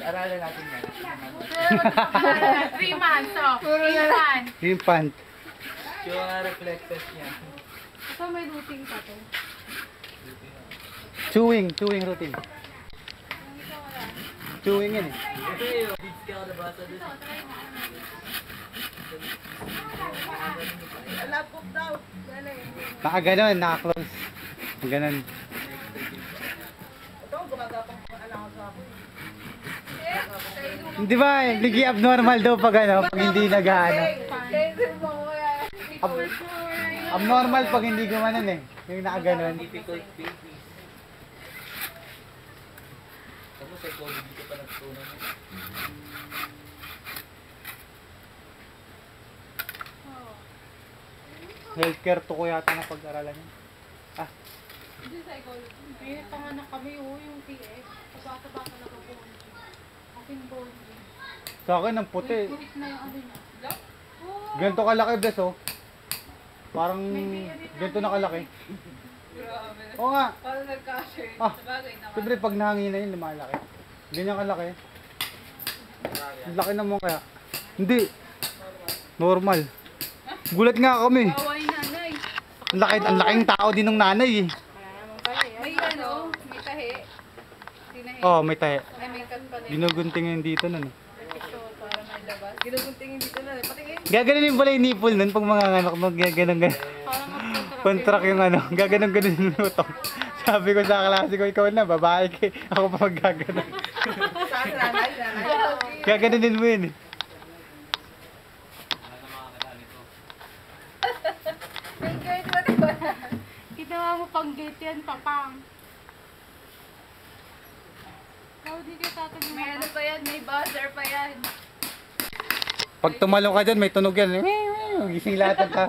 Aralan natin yan. 3 months, oh. Infant. Infant. Yung reflexes niya. So, may routine pa to. Chewing routine. Chewing yan eh. Ito yung beats ka nabasa doon. Laptop daw. Nakaganon, naka-close. Ganon. Ito, gumagapang alangan sa ako. Di ba, ligi abnormal daw pag ano, pag hindi nag-ano. Abnormal pag hindi gumanon eh. Yung nakaganon. Difficult baby. Ako psychology ko pa nagtunan. Healthcare to ko yata na pag-aralan yun. Hindi psychology. May panganak kami, yung TX. Bata-bata na po. Aking bonding. Sa akin, ang puti. Kulit na yung ano niya. Ganito kalaki, bes oh. Parang ganito na kalaki. Oo nga. Parang nagka-share. Sabagay naman. Siyempre, pag nahangin na yun, lumalaki. Ganyan kalaki. Ang laki naman kaya. Hindi. Normal. Gulat nga kami. Baway nanay. Ang laking tao din ng nanay eh. May ano, may tahi. Tinahi. Oh, may tahe. Ay, may cut pa din. Ginuguntingin dito nun eh. Ito, para may labas. Ginuguntingin dito na. Patingin. Gaganon pala yung nipple nun pag mga anak mo. Gaganon. Parang Contract yung ano. Gaganon yung utong. Sabi ko sa klase ko, ikaw na, babae ka. Ako pa maggaganon. Gaganon mo yun eh. Ginawa mo pang gate yan, papang. Ikaw di ka tatagin. May ano pa yan, may buzzer pa yan. Pag tumalong ka dyan, may tunog yan. Gising lahat ng ka.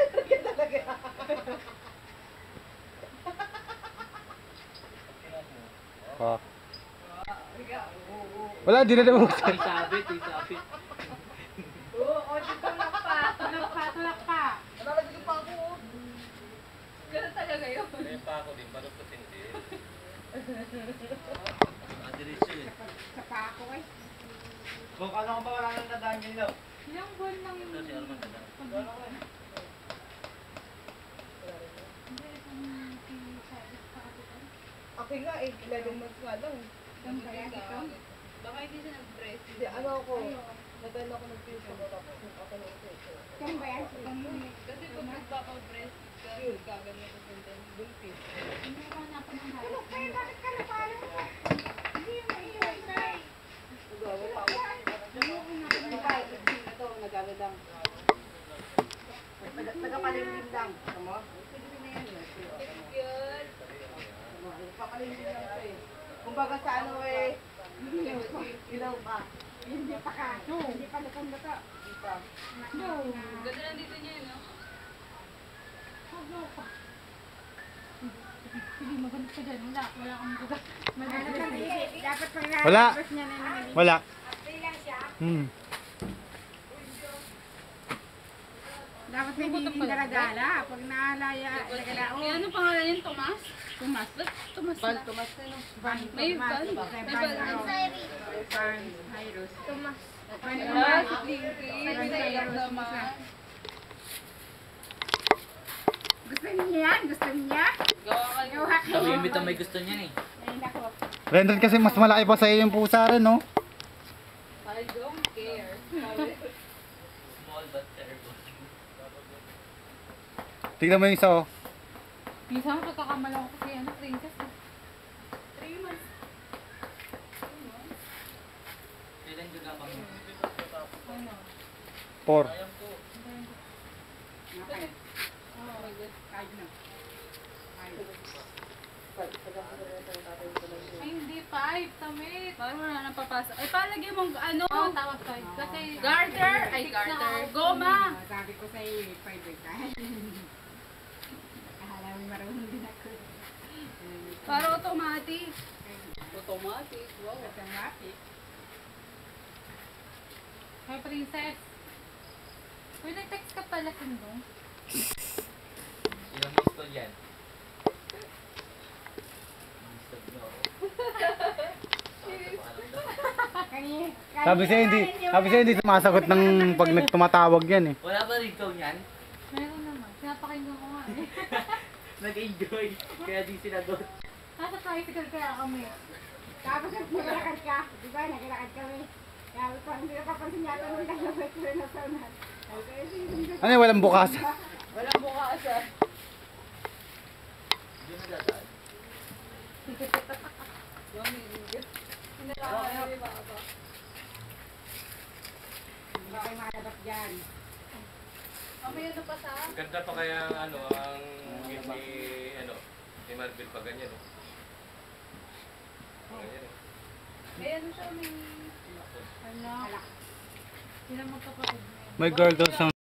Oh. Wala, di na nabuhusan. Isabit. Oo, tulak pa. Nalalagay pa ako. Ganun talaga yun. May pa ako din, parang putin din. Adiretso eh. Sa pa ako eh. Kung ano ka ba wala nang nadaan yun daw? Ilang buwan lang yun. Ito si Arman nadaan. Ako nga eh, 11 months nga lang. Baka hindi siya nag-breast. Hindi, ano ako, nagano ako ng tuition ko tapos ako ng tuition. Yan ba yan? Kasi pag nagpapa-breast ka, gaganyan ko din. Buntis. Hindi ko hanapan ng harap. Kaya bakit ka na parang hindi yung naiiwan na eh. Nagawa pa ako. Ito, nagawa lang. Tagapalingin lang. Tama? Pwede na yan. Papalingin lang ito eh. Kumbaga sa ano eh, ilaw pa. Hindi pa ka. Hindi pa lutong-luto. Hindi pa. No. Ganda lang dito niya, no? Huwag pa. Sige, maganda ka dyan. Wala kang maganda. Dapat pag Wala. na-first niya na naman. Wala. Dapat may hindi daragala. Pag naalaya, daragala. Oh. Ano pangalan yun? Tomas? Tomas. Ba't Tomas na? Tumas na no? May ban. May ban. Barn, Hyros. Tomas. Tomas. Gusto niya yan? Gusto niya? Gawa kayo. Limit ang may gusto niyan eh. Ay, nako. Rendon kasi mas malaki pa sa iyo yung pusa rin, no? I don't care. Small but terrible. Tingnan mo yung isa, oh. Minsan pagkakamala ko kasi ano, princess. 3 months. Kailan ka bang Ano? 4. Ayun ko. Oh my God. Kahit na. Ay, hindi 5. Tamit. Parang wala nang papasok. Ay, palagay mong ano? Oo, tawag 5. Kasi Garter! Ay, six na garter. ako. Goma! Sabi ko sa iyo, 5 eh. Akala mo marunong din ako. Para automatic. Automatic? Wow. Automatic. Hi, princess. Uy, nag-text ka pala, Sindong. Ilang gusto yan? Gusto nyo ako. Sa pangalan daw. Sabi siya hindi sumasagot ng pag nagtumatawag yan eh. Wala ba rin ikaw niyan? Meron naman. Pinapakinggan ko nga eh. Nag-enjoy. Kaya di sinagot. Nasa tricycle kaya kami. Tapos naglalakad ka, di ba? Naglalakad kami. Tapos parang hindi napapansin yata nung dalawat ko na saunan. Ano yung walang bukas? Walang bukas ah. Di na dadaan. Pinalaman ni Baba. Baka yung mga labas dyan. Mamaya ano pa sa? Ganda pa kaya ang ni Marvel pa ganyan oh. Ganyan oh. May ano siya, may... Hala. Sila magkapatid. May girl doon sa